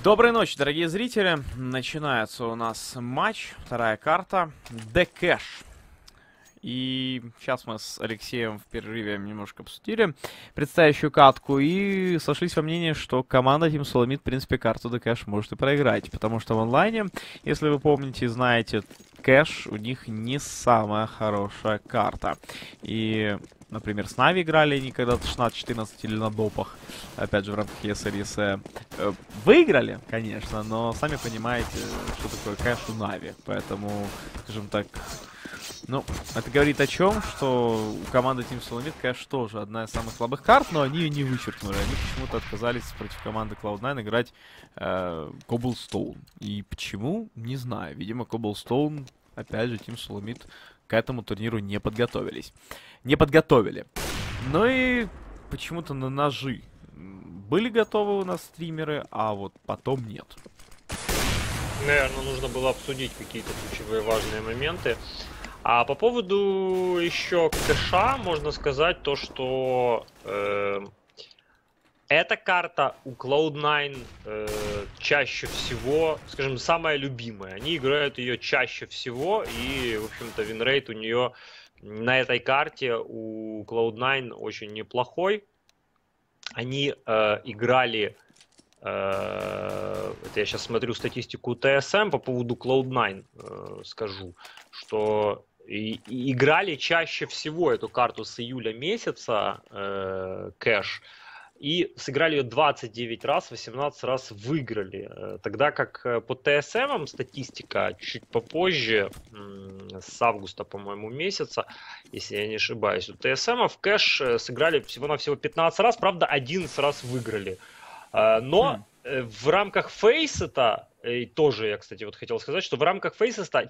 Доброй ночи, дорогие зрители. Начинается у нас матч, вторая карта, The Cash. И сейчас мы с Алексеем в перерыве немножко обсудили предстоящую катку и сошлись во мнении, что команда Team Solomid, в принципе, карту The Cash может и проиграть. Потому что в онлайне, если вы помните и знаете, Cash у них не самая хорошая карта. И, например, с Нави играли они когда-то 16-14 или на допах, опять же, в рамках ESL. Выиграли, конечно, но сами понимаете, что такое Cash у Нави. Поэтому, скажем так, ну, это говорит о чем, что у команды Team Solomid, конечно, тоже одна из самых слабых карт, но они ее не вычеркнули. Они почему-то отказались против команды Cloud9 играть Cobblestone. И почему? Не знаю. Видимо, Cobblestone, опять же, Team Solomid к этому турниру не подготовились. Не подготовили. Ну и почему-то на ножи были готовы у нас стримеры, а вот потом нет. Наверное, нужно было обсудить какие-то ключевые важные моменты. А по поводу еще кэша, можно сказать то, что эта карта у Cloud9 чаще всего, скажем, самая любимая. Они играют ее чаще всего, и, в общем-то, винрейт у нее на этой карте у Cloud9 очень неплохой. Они играли... Это я сейчас смотрю статистику TSM по поводу Cloud9, скажу, что играли чаще всего эту карту с июля месяца, кэш, и сыграли ее 29 раз, 18 раз выиграли. Тогда как по TSM статистика чуть попозже, с августа, по-моему, месяца, если я не ошибаюсь, у TSM в кэш сыграли всего-навсего 15 раз, правда, 11 раз выиграли. Но в рамках Фейсета, тоже я, кстати, вот хотел сказать, что в рамках Фейсета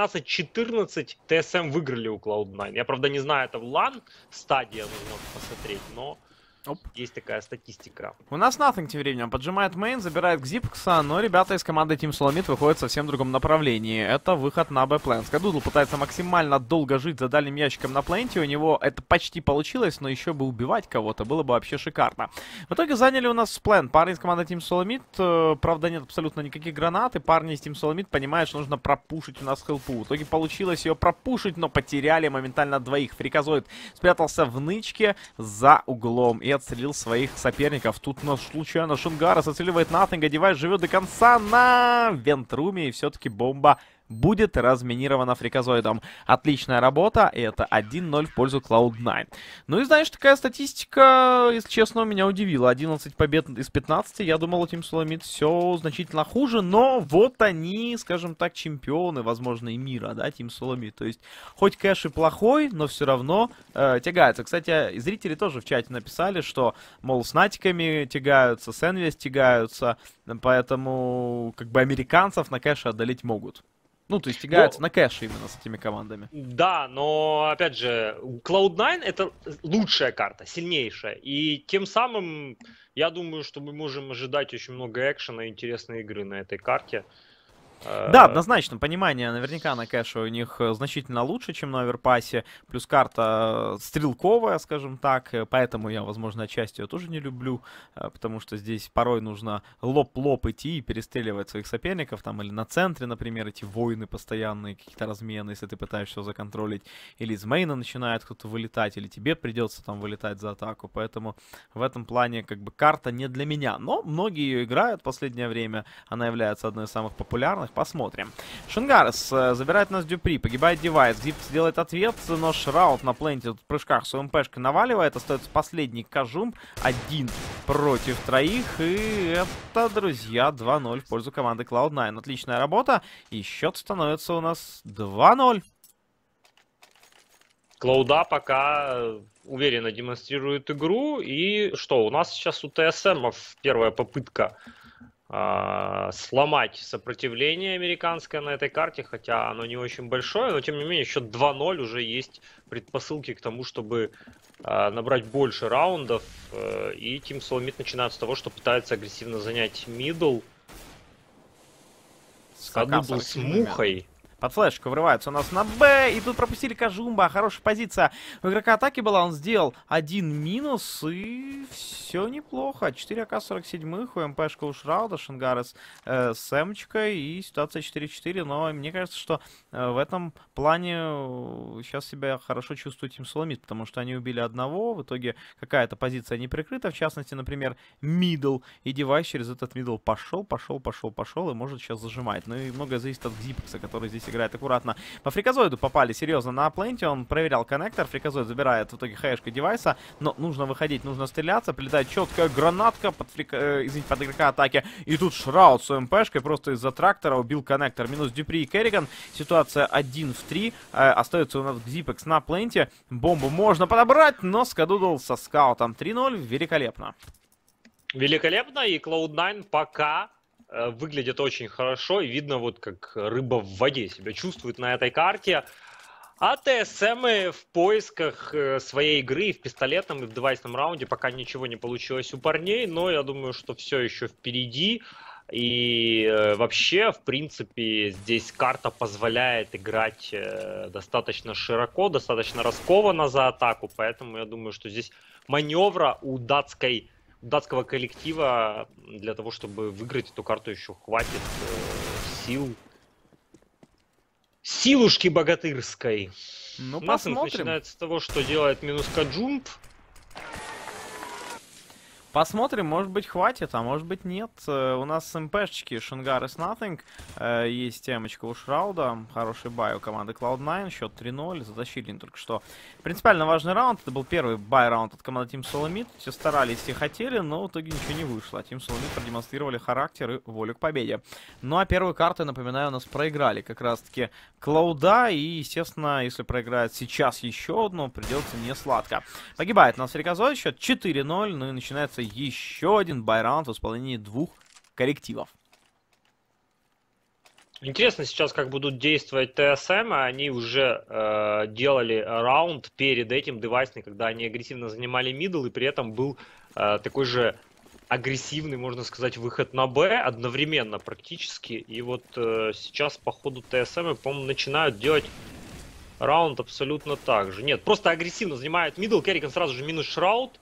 16-14 TSM выиграли у Cloud9. Я, правда, не знаю, это в LAN стадия, нужно посмотреть, но есть такая статистика. У нас Nothing тем временем поджимает мейн, забирает Xipx, но ребята из команды Team Solomid выходят в совсем другом направлении. Это выход на Б-план. Скадудл пытается максимально долго жить за дальним ящиком на пленте. У него это почти получилось, но еще бы убивать кого-то было бы вообще шикарно. В итоге заняли у нас план. Парни из команды Team Solomid, правда, нет абсолютно никаких гранат, и парни из Team Solomid понимают, что нужно пропушить у нас хелпу. В итоге получилось ее пропушить, но потеряли моментально двоих. Фриказоид спрятался в нычке за углом и отстрелил своих соперников. Тут нас случайно Шунгарас отстреливает Nothing, девайс живет до конца на Вентруме, и все-таки бомба будет разминирована фриказоидом. Отличная работа, и это 1-0 в пользу Cloud9. Ну и знаешь, такая статистика, если честно, меня удивила. 11 побед из 15, я думал, у Team Solomid все значительно хуже, но вот они, скажем так, чемпионы, возможно, и мира, да, Team Solomid. То есть, хоть кэш и плохой, но все равно тягаются. Кстати, зрители тоже в чате написали, что, мол, с натиками тягаются, с Envious тягаются, поэтому, как бы, американцев на кэше одолеть могут. Ну, то есть тягаются на кэше именно с этими командами. Да, но, опять же, Cloud9 это лучшая карта, сильнейшая. И тем самым, я думаю, что мы можем ожидать очень много экшена и интересной игры на этой карте. Да, однозначно, понимание наверняка на кэше у них значительно лучше, чем на оверпассе. Плюс карта стрелковая, скажем так, поэтому я, возможно, отчасти ее тоже не люблю, потому что здесь порой нужно лоб-лоб идти и перестреливать своих соперников, там, или на центре, например, эти войны постоянные, какие-то размены, если ты пытаешься все законтролить, или из мейна начинает кто-то вылетать, или тебе придется там вылетать за атаку, поэтому в этом плане, как бы, карта не для меня, но многие ее играют в последнее время, она является одной из самых популярных. Посмотрим. Шунгарес забирает нас Дюпри, погибает девайс. Гипс делает ответ, но Шраут на пленте в прыжках с ОМПшкой наваливает. Остается последний Кажум. 1 против 3. И это, друзья, 2-0 в пользу команды Cloud9. Отличная работа. И счет становится у нас 2-0. Клауда пока уверенно демонстрирует игру. И что, у нас сейчас у ТСМ первая попытка сломать сопротивление американское на этой карте, хотя оно не очень большое, но тем не менее счет 2-0, уже есть предпосылки к тому, чтобы набрать больше раундов, и Team Solomid начинает с того, что пытается агрессивно занять мидл. Скадудл с мухой. Под флешку врываются у нас на Б. И тут пропустили Кажумба. Хорошая позиция у игрока атаки была. Он сделал один минус. И все неплохо. 4 АК-47. У МПшка у Шрауда. Шангарес с Эмочкой. И ситуация 4-4. Но мне кажется, что в этом плане сейчас себя хорошо чувствует Team Solomid. Потому что они убили одного. В итоге какая-то позиция не прикрыта. В частности, например, мидл. И девайс через этот мидл пошел. И может сейчас зажимать. Ну и многое зависит от Зипекса, который здесь играет аккуратно. По фрикозоиду попали серьезно на пленте. Он проверял коннектор. Фрикозоид забирает в итоге хэшка девайса. Но нужно выходить, нужно стреляться. Прилетает четкая гранатка под, извините, под игрока атаки. И тут Шрауд с МПшкой просто из-за трактора убил коннектор. Минус Дюпри и Керриган. Ситуация 1 в 3. Остается у нас Зипекс на пленте. Бомбу можно подобрать, но Скадудл со скаутом 3-0. Великолепно. Великолепно. И Cloud9 пока выглядит очень хорошо, и видно, вот как рыба в воде себя чувствует на этой карте. А ТСМы в поисках своей игры в пистолетном и в девайсном раунде пока ничего не получилось у парней, но я думаю, что все еще впереди. И вообще, в принципе, здесь карта позволяет играть достаточно широко, достаточно раскованно за атаку, поэтому я думаю, что здесь маневра у датского коллектива для того, чтобы выиграть эту карту, еще хватит сил. Силушки богатырской. Ну, Насинг посмотрим. начинается с того, что делает минус Каджумп. Посмотрим, может быть хватит, а может быть нет. У нас МПшечки Шангарес Nothing. Есть темочка у Шрауда. Хороший бай у команды Cloud9. Счет 3-0. Затащили только что. Принципиально важный раунд. Это был первый бай-раунд от команды Team Solomid. Все старались, все хотели, но в итоге ничего не вышло. Team Solomid продемонстрировали характер и волю к победе. Ну а первую карту, напоминаю, у нас проиграли как раз-таки Cloud. И, естественно, если проиграет сейчас еще одну, придется не сладко. Погибает у нас Фрикозоид. Счет 4-0. Ну и начинается еще один байраунд в исполнении двух коллективов. Интересно сейчас, как будут действовать ТСМ. Они уже делали раунд перед этим девайсный, когда они агрессивно занимали мидл, и при этом был такой же агрессивный, можно сказать, выход на Б одновременно практически. И вот сейчас по ходу ТСМ, по-моему, начинают делать раунд абсолютно так же. Нет, просто агрессивно занимают мидл. Керриган сразу же минус Шрауд.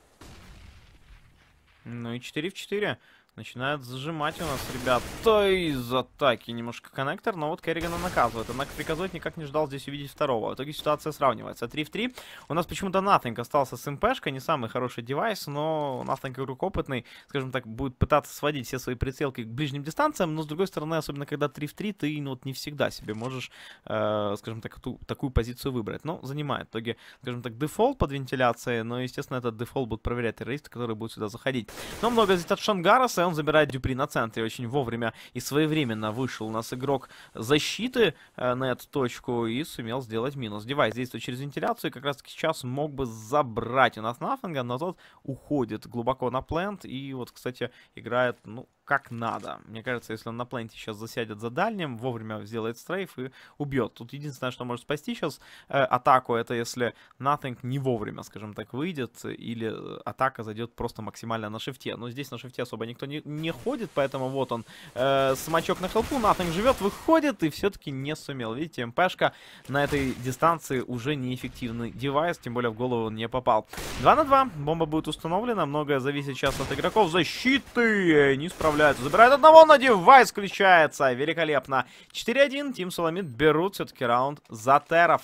Ну и 4 в 4. Начинают зажимать у нас, ребята, из атаки немножко коннектор, но вот Керригана наказывает. Однако Фрикозоид никак не ждал здесь увидеть второго. В итоге ситуация сравнивается. 3 в 3. У нас почему-то Nothing остался с МПшкой, не самый хороший девайс, но Nothing игрок опытный, скажем так, будет пытаться сводить все свои прицелки к ближним дистанциям, но с другой стороны, особенно когда 3 в 3, ты ну, вот не всегда себе можешь, скажем так, такую позицию выбрать. Но занимает. В итоге, скажем так, дефолт под вентиляцией, но, естественно, этот дефолт будут проверять террористы, которые будут сюда заходить. Но много здесь от Шангараса, он забирает Дюпри на центре. Очень вовремя и своевременно вышел у нас игрок защиты на эту точку и сумел сделать минус. Девайс действует через вентиляцию, и как раз таки сейчас мог бы забрать у нас Нафинга, но тот уходит глубоко на плент и вот, кстати, играет, ну, как надо. Мне кажется, если он на пленте сейчас засядет за дальним, вовремя сделает стрейф и убьет. Тут единственное, что может спасти сейчас атаку, это если Nothing не вовремя, скажем так, выйдет, или атака зайдет просто максимально на шифте. Но здесь на шифте особо никто не ходит, поэтому вот он, смачок на хелпу, Nothing живет, выходит и все-таки не сумел. Видите, МПшка на этой дистанции уже неэффективный девайс, тем более в голову он не попал. 2 на 2, бомба будет установлена, многое зависит сейчас от игроков защиты, не справляется. Забирает одного, на девайс включается. Великолепно. 4-1. Team Solomid берут все-таки раунд за терров.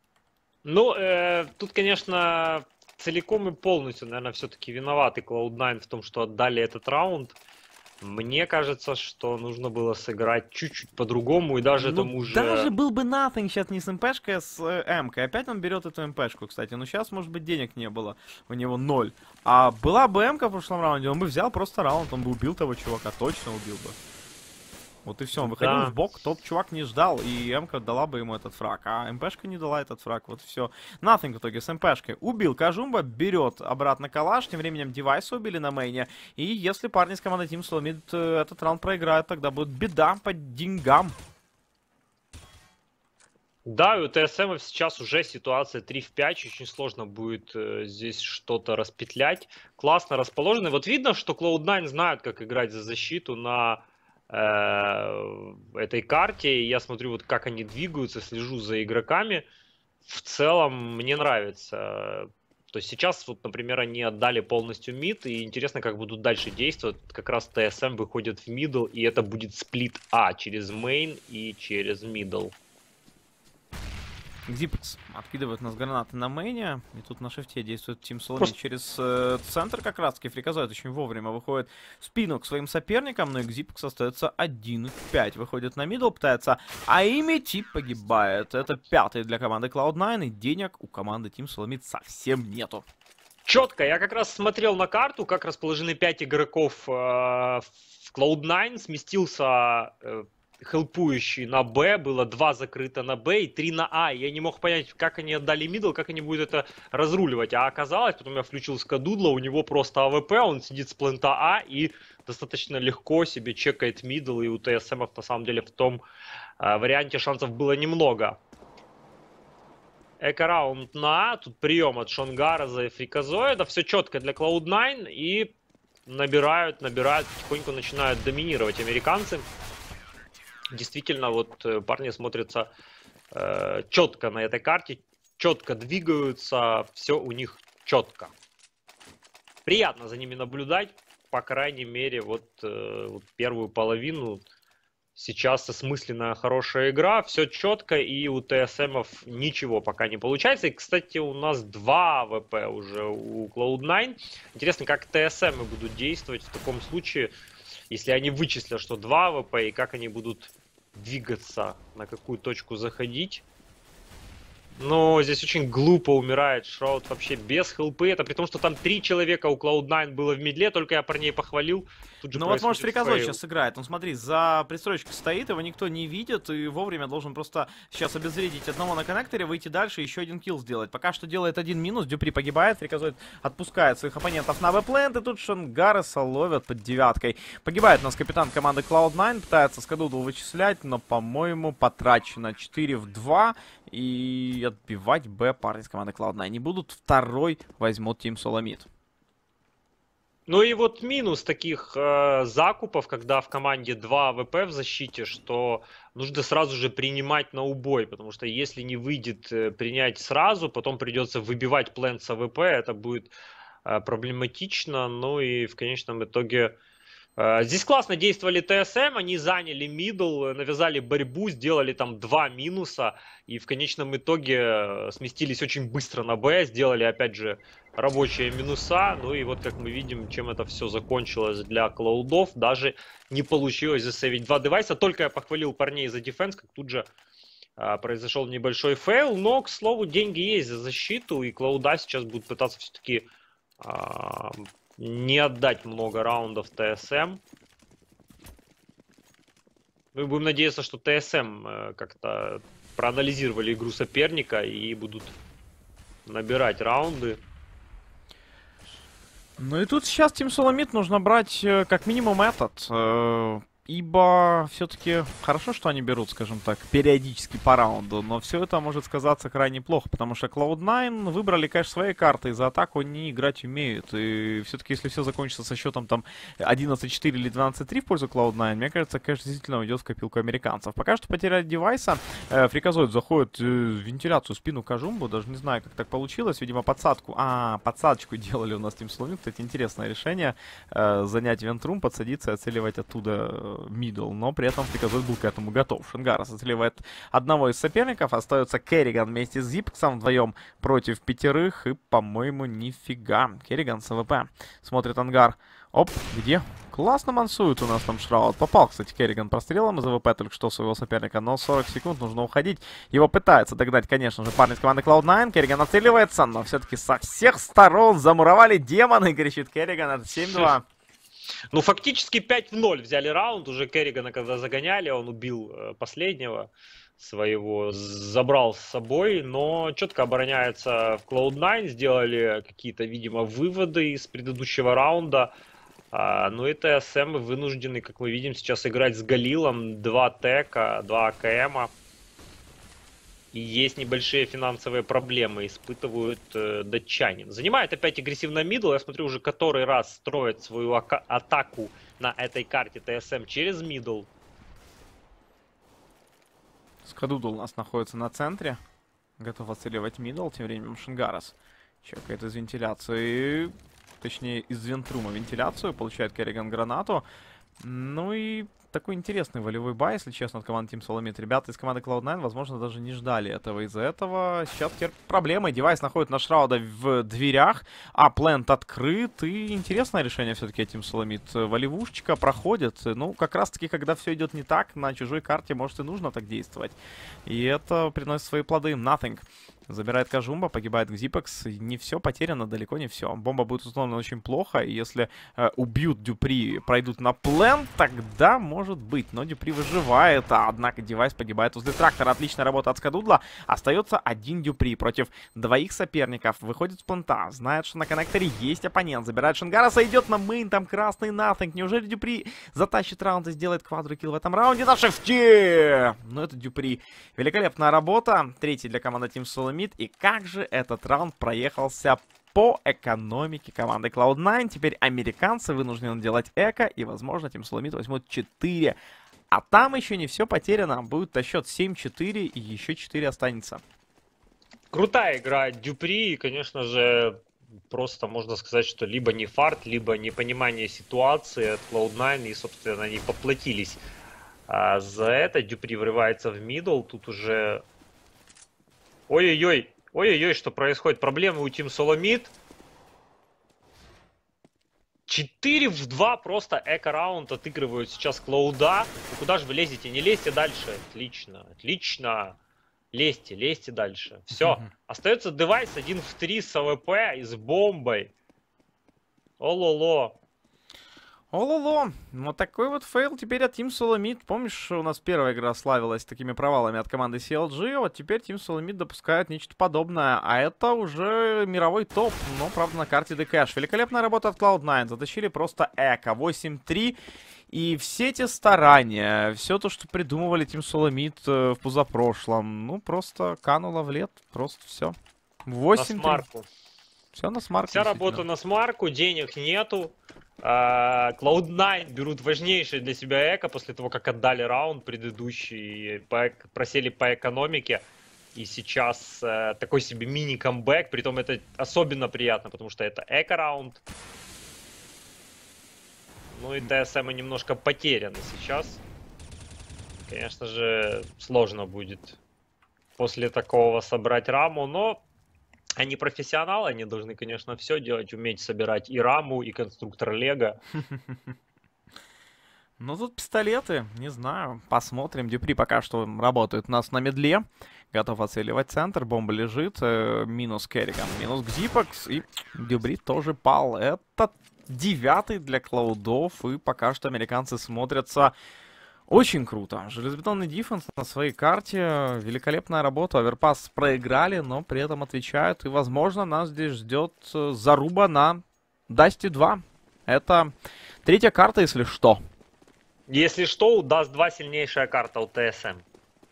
Ну, тут, конечно, целиком и полностью, наверное, все-таки виноваты Cloud9 в том, что отдали этот раунд. Мне кажется, что нужно было сыграть чуть-чуть по-другому, и даже тому же... Даже был бы Nothing сейчас не с МПшкой, а с М-кой. Опять он берет эту МПшку, кстати. Но сейчас, может быть, денег не было. У него 0. А была бы М-ка в прошлом раунде, он бы взял просто раунд. Он бы убил того чувака, точно убил бы. Вот и все, он выходил в бок, тот чувак не ждал, и М-ка дала бы ему этот фраг, а МПшка не дала этот фраг, вот все. Nothing в итоге с МПшкой убил Кажумба, берет обратно калаш, тем временем девайс убили на мейне, и если парни с командой Team Solomid этот раунд проиграют, тогда будет беда по деньгам. Да, и у ТСМ сейчас уже ситуация 3 в 5, очень сложно будет здесь что-то распетлять. Классно расположены. Вот видно, что Cloud9 знают, как играть за защиту на этой карте. Я смотрю, вот как они двигаются, слежу за игроками. В целом мне нравится. То есть сейчас, вот, например, они отдали полностью мид, и интересно, как будут дальше действовать. Как раз ТСМ выходит в мидл, и это будет сплит А через мейн и через мидл. Xyp9x откидывает нас гранаты на мейне, и тут на шифте действует Team Solomid через центр как раз таки. Фриказоид очень вовремя выходит в спину к своим соперникам, но Xyp9x остается 1 в 5. Выходит на мидл, пытается аимить и погибает. Это 5-й для команды Cloud9, и денег у команды Team Solomid совсем нету. Четко, я как раз смотрел на карту, как расположены 5 игроков в Cloud9, сместился хелпующий на Б, было 2 закрыто на Б и 3 на А. Я не мог понять, как они отдали мидл, как они будут это разруливать. А оказалось, потом я включил Скадудла, у него просто АВП, он сидит с плента А и достаточно легко себе чекает мидл. И у ТСМов на самом деле в том варианте шансов было немного. Эко-раунд на А, тут прием от Шонгараза и Фриказоида. Все четко для Cloud9 и набирают, потихоньку начинают доминировать американцы. Действительно, вот парни смотрятся четко на этой карте, четко двигаются, все у них четко. Приятно за ними наблюдать, по крайней мере, вот первую половину. Сейчас осмысленная хорошая игра, все четко, и у ТСМов ничего пока не получается. И, кстати, у нас 2 АВП уже у Cloud9. Интересно, как ТСМы будут действовать в таком случае, если они вычислят, что 2 АВП, и как они будут двигаться, на какую точку заходить. Но здесь очень глупо умирает Шрауд вообще без хелпы. Это при том, что там 3 человека у Cloud9 было в мидле, только я парней похвалил. Тут же вот может Фриказоид сейчас сыграет. Он смотри, за пристроечкой стоит, его никто не видит, и вовремя должен просто сейчас обезвредить одного на коннекторе, выйти дальше и еще один килл сделать. Пока что делает 1 минус, Дюпри погибает, Фриказоид отпускает своих оппонентов на Б-плент, и тут Шонгареса ловят под 9-кой. Погибает у нас капитан команды Cloud9, пытается Скадудл вычислять, но, по-моему, потрачено 4 в 2. И отбивать Б парни с команды Cloud9 не будут. Второй возьмут Team Solomid. Ну и вот минус таких закупов, когда в команде 2 АВП в защите, что нужно сразу же принимать на убой, потому что если не выйдет принять сразу, потом придется выбивать плент с АВП, это будет проблематично, ну и в конечном итоге... Здесь классно действовали ТСМ, они заняли мидл, навязали борьбу, сделали там 2 минуса и в конечном итоге сместились очень быстро на Б, сделали опять же рабочие минуса. Ну и вот как мы видим, чем это все закончилось для Клаудов, даже не получилось засейвить 2 девайса. Только я похвалил парней за дефенс, как тут же произошел небольшой фейл, но, к слову, деньги есть за защиту, и Клауда сейчас будут пытаться все-таки... не отдать много раундов ТСМ. Мы будем надеяться, что ТСМ как-то проанализировали игру соперника и будут набирать раунды. Ну и тут сейчас Team Solomid нужно брать как минимум этот. Ибо все-таки хорошо, что они берут, скажем так, периодически по раунду, но все это может сказаться крайне плохо, потому что Cloud9 выбрали, конечно, свои карты, и за атаку они играть умеют. И все-таки, если все закончится со счетом там 11-4 или 12-3 в пользу Cloud9, мне кажется, конечно, действительно уйдет в копилку американцев. Пока что потерять девайса, Фриказоид заходит в вентиляцию спину Кажумбу, даже не знаю, как так получилось, видимо, подсадку. Подсадочку делали у нас Team Solomid, кстати, интересное решение, занять вентрум, подсадиться и отцеливать оттуда мидл, но при этом Фриказоид был к этому готов. Шонгарес отстреливает одного из соперников, остается Керриган вместе с Xyp9x вдвоем против 5, и, по-моему, нифига. Керриган с АВП. Смотрит ангар. Оп, где? Классно мансует у нас там Шрауд. Попал, кстати, Керриган прострелом из АВП только что своего соперника, но 40 секунд нужно уходить. Его пытается догнать, конечно же, парни из команды Cloud9. Керриган отстреливается, но все-таки со всех сторон замуровали демоны, кричит Керриган. Это 7-2. Ну, фактически 5 в 0 взяли раунд. Уже Керригана, когда загоняли, он убил последнего своего, забрал с собой, но четко обороняется в Cloud9. Сделали какие-то, видимо, выводы из предыдущего раунда. Ну и ТСМ вынуждены, как мы видим, сейчас играть с Галилом. 2 тека, 2 АКМа. И есть небольшие финансовые проблемы, испытывают датчане. Занимает опять агрессивно мидл. Я смотрю, уже который раз строит свою атаку на этой карте ТСМ через мидл. Скадудл у нас находится на центре. Готов отстреливать мидл. Тем временем Шингарас чекает из вентиляции. Точнее, из вентрума вентиляцию. Получает Керриган гранату. Ну и такой интересный волевой бай, если честно, от команды Team Solomid. Ребята из команды Cloud9, возможно, даже не ждали этого. Из-за этого сейчас теперь проблемы. Девайс находит на Шрауда в дверях, а плент открыт. И интересное решение все-таки от Team Solomid. Волевушечка проходит. Ну, как раз-таки, когда все идет не так, на чужой карте, может, и нужно так действовать. И это приносит свои плоды. Nothing забирает Кажумба, погибает Xypex. Не все потеряно, далеко не все. Бомба будет установлена очень плохо. И если убьют Дюпри, пройдут на плен, тогда может быть. Но Дюпри выживает. Однако девайс погибает возле трактора. Отличная работа от Скадудла. Остается один Дюпри против двоих соперников. Выходит с плента. Знает, что на коннекторе есть оппонент. Забирает Шингараса. Идет на мейн. Там красный Nothing. Неужели Дюпри затащит раунд и сделает квадрокилл в этом раунде? На шифте! Но это Дюпри. Великолепная работа. Третий для команды Team Solomid. И как же этот раунд проехался по экономике команды Cloud9. Теперь американцы вынуждены делать эко. И, возможно, Team Solomid возьмут 4. А там еще не все потеряно. Будет на счет 7-4 и еще 4 останется. Крутая игра Дюпри. И, конечно же, просто можно сказать, что либо не фарт, либо непонимание ситуации от Cloud9. И, собственно, они поплатились за это. Дюпри врывается в мидл. Тут уже... Ой-ой-ой, ой-ой-ой, что происходит? Проблемы у Team Solomid. 4 в 2 просто эко-раунд отыгрывают сейчас Клауда. Ну куда же вы лезете? Не лезьте дальше. Отлично, отлично. Лезьте, лезьте дальше. Все. Остается девайс 1 в 3 с АВП и с бомбой. Ололо. Ололо, вот такой вот фейл теперь от Team Solomid. Помнишь, у нас первая игра славилась такими провалами от команды CLG, вот теперь Team Solomid допускает нечто подобное, а это уже мировой топ, но, правда, на карте Дэкэш. Великолепная работа от Cloud9, затащили просто эко, 8-3, и все эти старания, все то, что придумывали Team Solomid в позапрошлом, ну, просто кануло в лет, просто все. 8-3. Все на смарку. Вся работа на смарку, денег нету. Cloud9 берут важнейшее для себя эко после того, как отдали раунд предыдущий, просели по экономике. И сейчас такой себе мини-камбэк, притом это особенно приятно, потому что это эко-раунд. Ну и ТСМ немножко потеряны сейчас. Конечно же, сложно будет после такого собрать раму, но... Они профессионалы, они должны, конечно, все делать, уметь собирать и раму, и конструктор Лего. Ну, тут пистолеты, не знаю, посмотрим. Дюпри пока что работает у нас на медле. Готов оцеливать центр, бомба лежит, минус Керриган, минус Xypex, и Дюпри тоже пал. Это 9-й для Клаудов, и пока что американцы смотрятся... Очень круто. Железобетонный дефенс на своей карте. Великолепная работа. Оверпас проиграли, но при этом отвечают. И, возможно, нас здесь ждет заруба на Dusty 2. Это третья карта, если что. Если что, у Dust 2 сильнейшая карта у ТСМ.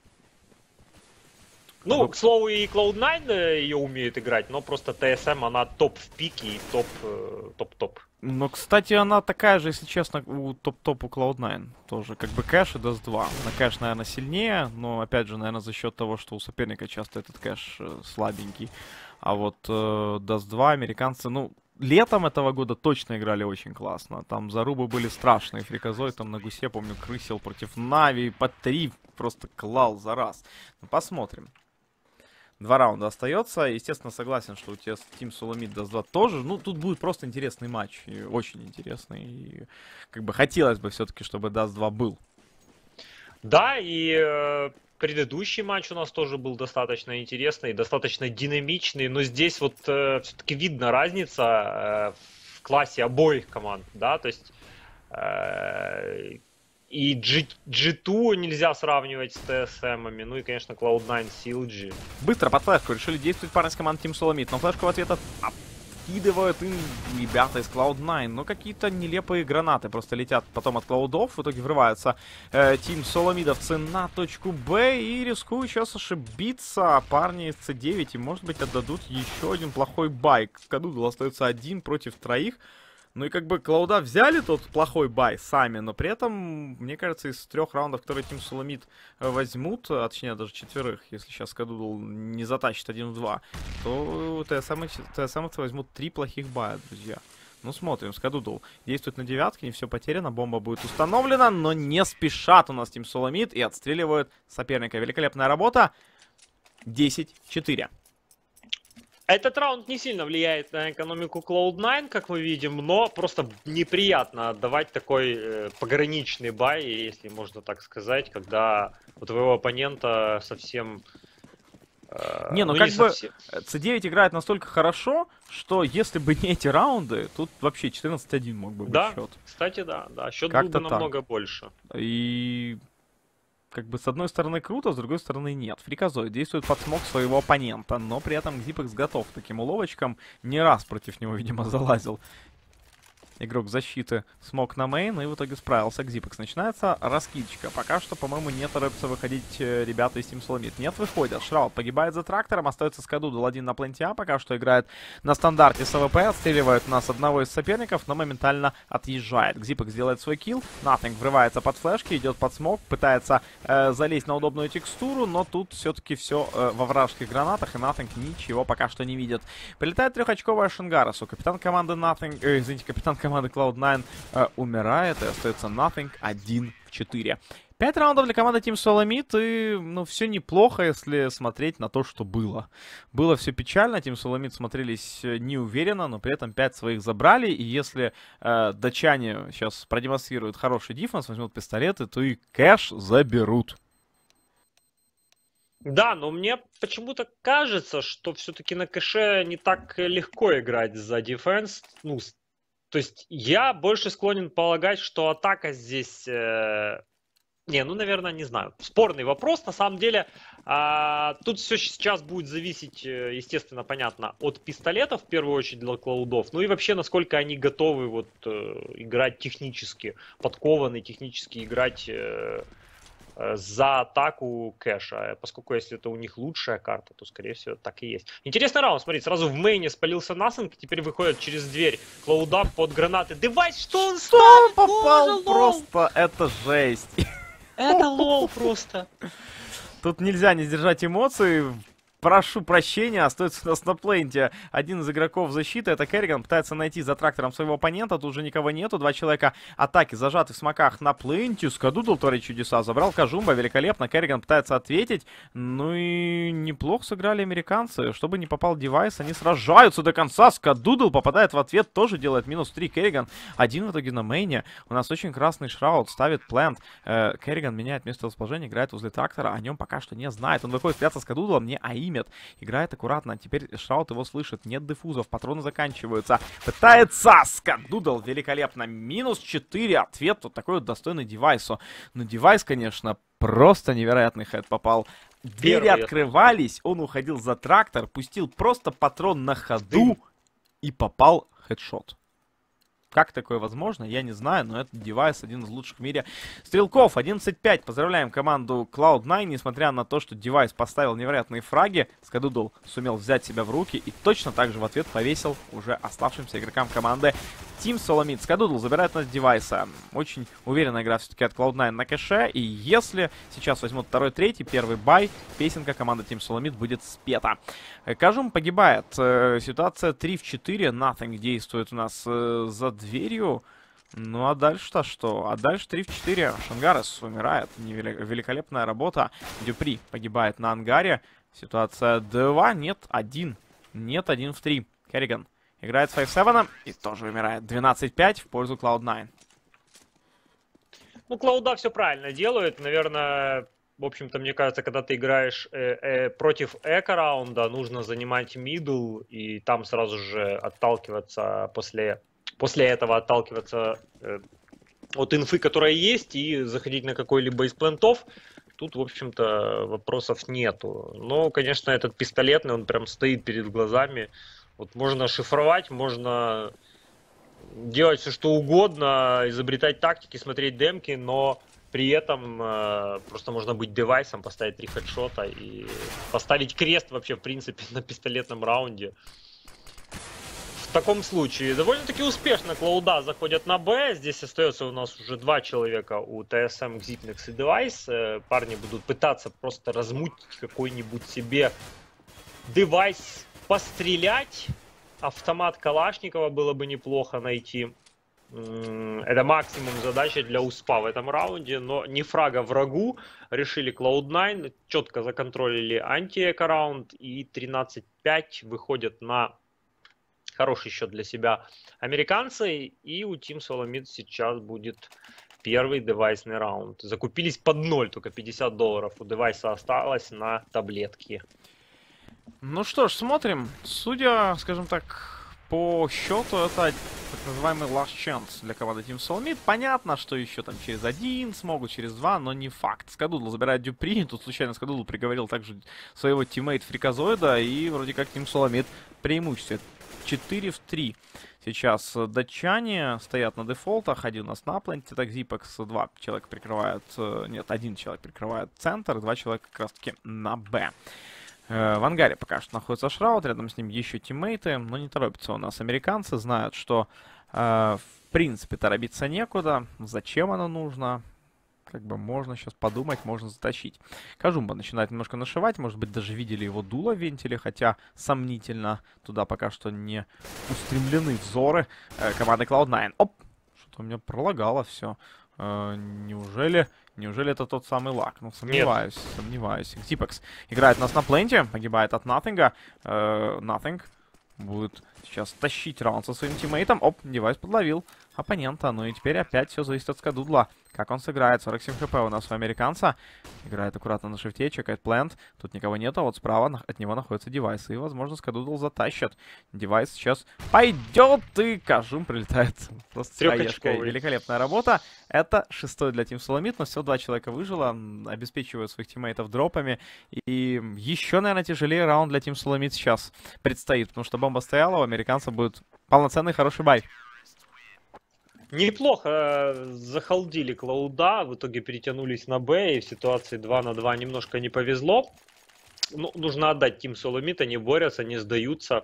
Ну, к слову, и Cloud9 ее умеет играть, но просто ТСМ, она топ в пике и топ-топ. Но, кстати, она такая же, если честно, у топ-топ у Cloud9. Тоже как бы кэш и Dust 2. На кэш, наверное, сильнее, но, опять же, наверное, за счет того, что у соперника часто этот кэш слабенький. А вот Dust 2 американцы, ну, летом этого года точно играли очень классно. Там зарубы были страшные. Фриказой там на гусе, помню, крысил против Нави. По 3 просто клал за раз. Ну, посмотрим. 2 раунда остается. Естественно, согласен, что у тебя Team Solomid Dust 2 тоже. Ну, тут будет просто интересный матч. И очень интересный. И как бы хотелось бы все-таки, чтобы Dust 2 был. Да, и предыдущий матч у нас тоже был достаточно интересный, достаточно динамичный. Но здесь вот все-таки видна разница в классе обоих команд. Да, то есть... И G2 нельзя сравнивать с TSM-ами. Ну и, конечно, Cloud9 с CLG. Быстро под флешку решили действовать парни с команд Team Solomid. Но флешку в ответ закидывают им ребята из Cloud9. Но какие-то нелепые гранаты просто летят потом от Клаудов. В итоге врывается тим соломидовцы на точку Б и рискуют сейчас ошибиться парни из C9. И может быть отдадут еще один плохой бай. Скадудл остается один против троих. Ну и как бы Клауда взяли тот плохой бай сами, но при этом, мне кажется, из 3 раундов, которые Team Solomid возьмут, а точнее даже 4, если сейчас Скадудл не затащит 1 в 2, то ТСМовцы возьмут 3 плохих бая, друзья. Ну смотрим, Скадудл действует на девятке, не все потеряно, бомба будет установлена, но не спешат у нас Team Solomid и отстреливают соперника. Великолепная работа, 10-4. Этот раунд не сильно влияет на экономику Cloud9, как мы видим, но просто неприятно отдавать такой пограничный бай, если можно так сказать, когда у твоего оппонента совсем... Не, ну как бы C9 играет настолько хорошо, что если бы не эти раунды, тут вообще 14-1 мог бы быть счет. Кстати, да, счет был бы намного больше. И... Как бы с одной стороны круто, с другой стороны нет. Фриказоид действует под смог своего оппонента, но при этом Xyp9x готов к таким уловочкам. Не раз против него, видимо, залазил игрок защиты смог на мейн, и в итоге справился Xyp9x. Начинается раскидочка. Пока что, по-моему, не торопятся выходить ребята из Team Solomid. Нет, выходят. Шраут погибает за трактором, остается Скадудл один на пленте А, пока что играет на стандарте с АВП, отстреливает у нас одного из соперников, но моментально отъезжает. Xyp9x делает свой килл, Nothing врывается под флешки, идет под смог, пытается залезть на удобную текстуру, но тут все-таки все во вражеских гранатах, и Nothing ничего пока что не видит. Прилетает 3-очковая Шангарасу. Капитан команды Nothing, извините, капитан команды Cloud9 умирает, и остается Nothing 1 в 4. 5 раундов для команды Team Solomid, и, ну, все неплохо, если смотреть на то, что было. Было все печально, Team Solomid смотрелись неуверенно, но при этом 5 своих забрали, и если датчане сейчас продемонстрируют хороший дефенс, возьмут пистолеты, то и кэш заберут. Да, но мне почему-то кажется, что все-таки на кэше не так легко играть за дефенс. Ну, то есть я больше склонен полагать, что атака здесь... Не, ну, наверное, не знаю. Спорный вопрос. На самом деле, тут все сейчас будет зависеть, естественно, понятно, от пистолетов, в первую очередь, для клаудов. Ну и вообще, насколько они готовы вот играть технически, подкованы технически играть... за атаку кэша, поскольку если это у них лучшая карта, то, скорее всего, так и есть. Интересный раунд, смотрите, сразу в мейне спалился Nothing, теперь выходит через дверь Клауда под гранаты. Девайс, что он ставит? Попал просто, это жесть. Это лол просто. Тут нельзя не сдержать эмоций. Прошу прощения, остается у нас на пленте один из игроков защиты, это Керриган, пытается найти за трактором своего оппонента, тут уже никого нету, 2 человека атаки зажаты в смоках на пленте, Скадудл творит чудеса, забрал Кажумба, великолепно, Керриган пытается ответить, ну и неплохо сыграли американцы, чтобы не попал девайс, они сражаются до конца, Скадудл попадает в ответ, тоже делает минус 3, Керриган один в итоге на мейне, у нас очень красный Шраут, ставит плент, Керриган меняет место расположения, играет возле трактора, о нем пока что не знает, он выходит спрятаться с Скадудлом, не аимит. Играет аккуратно. Теперь Шраут его слышит. Нет дефузов. Патроны заканчиваются. Пытается Скадудл. Великолепно. Минус 4. Ответ вот такой вот достойный девайсу. Но девайс, конечно, просто невероятный хэт попал. Двери открывались. Он уходил за трактор. Пустил просто патрон на ходу. И попал хедшот. Как такое возможно, я не знаю, но этот девайс один из лучших в мире. Стрелков 11-5. Поздравляем команду Cloud9. Несмотря на то, что девайс поставил невероятные фраги, Скадудл сумел взять себя в руки и точно так же в ответ повесил уже оставшимся игрокам команды Team Solomid. Скадудл забирает нас девайса. Очень уверенная игра все-таки от Cloud9 на кэше. И если сейчас возьмут 2-3, первый бай, песенка команды Team Solomid будет спета. Кажум погибает. Ситуация 3 в 4. Nothing действует у нас за дверью. Ну а дальше-то что? А дальше 3 в 4. Шангарес умирает. Великолепная работа. Дюпри погибает на ангаре. Ситуация 2. Нет, 1. Нет, 1 в 3. Керриган играет с 5-7 и тоже умирает. 12-5 в пользу Cloud9. Ну, Клауда все правильно делает. Наверное, в общем-то, мне кажется, когда ты играешь против эко-раунда, нужно занимать мидл и там сразу же отталкиваться после этого отталкиваться от инфы, которая есть, и заходить на какой-либо из плентов. Тут, в общем-то, вопросов нету. Но, конечно, этот пистолетный, он прям стоит перед глазами. Вот можно шифровать, можно делать все что угодно, изобретать тактики, смотреть демки, но при этом просто можно быть девайсом, поставить 3 хедшота и поставить крест вообще, в принципе, на пистолетном раунде. В таком случае довольно-таки успешно Клауда заходят на Б. Здесь остается у нас уже 2 человека у TSM, Xipnix и Device. Парни будут пытаться просто размутить какой-нибудь себе девайс, пострелять. Автомат Калашникова было бы неплохо найти. Это максимум задачи для УСПа в этом раунде, но не фрага врагу. Решили Cloud9, четко законтролили анти-эко раунд и 13-5 выходят на хороший счет для себя американцы. И у Team Solomid сейчас будет первый девайсный раунд. Закупились под 0, только $50 у девайса осталось на таблетки. Ну что ж, смотрим. Судя, скажем так, по счету, это так называемый last chance для команды Team Solomid. Понятно, что еще там через 1 смогут, через 2, но не факт. Скадудл забирает Дюпри. Тут случайно Скадудл приговорил также своего тиммейта Фриказоида. И вроде как Team Solomid преимущество. 4-3. Сейчас датчане стоят на дефолтах. Один у нас на пленте, так Зипекс. 2 человека прикрывают... Нет, 1 человек прикрывает центр, 2 человека как раз таки на Б. В ангаре пока что находится Шраут, рядом с ним еще тиммейты, но не торопятся у нас американцы, знают, что в принципе торопиться некуда, зачем оно нужно, как бы можно сейчас подумать, можно затащить. Кажумба начинает немножко нашивать, может быть даже видели его дуло в вентиле, хотя сомнительно, туда пока что не устремлены взоры команды Cloud9. Оп, что-то у меня пролагало все. Неужели это тот самый лак? Ну, сомневаюсь. Xipnix играет у нас на пленте, погибает от Nothing. Nothing будет сейчас тащить раунд со своим тиммейтом. Оп, девайс подловил оппонента. Ну и теперь опять все зависит от Скадудла. Как он сыграет? 47 хп у нас у американца. Играет аккуратно на шифте, чекает плент. Тут никого нету, а вот справа от него находится девайс. И, возможно, Скадудл затащит. Девайс сейчас пойдет, и Кажум прилетает просто с хаешкой. Великолепная работа. Это 6-й для Team Solomid, но всего 2 человека выжило, обеспечивают своих тиммейтов дропами. И еще, наверное, тяжелее раунд для Team Solomid сейчас предстоит, потому что бомба стояла, у американца будет полноценный хороший бай. Неплохо захалдили Клауда, в итоге перетянулись на Б, и в ситуации 2 на 2 немножко не повезло. Ну, нужно отдать Team Solomid, они борются, они сдаются.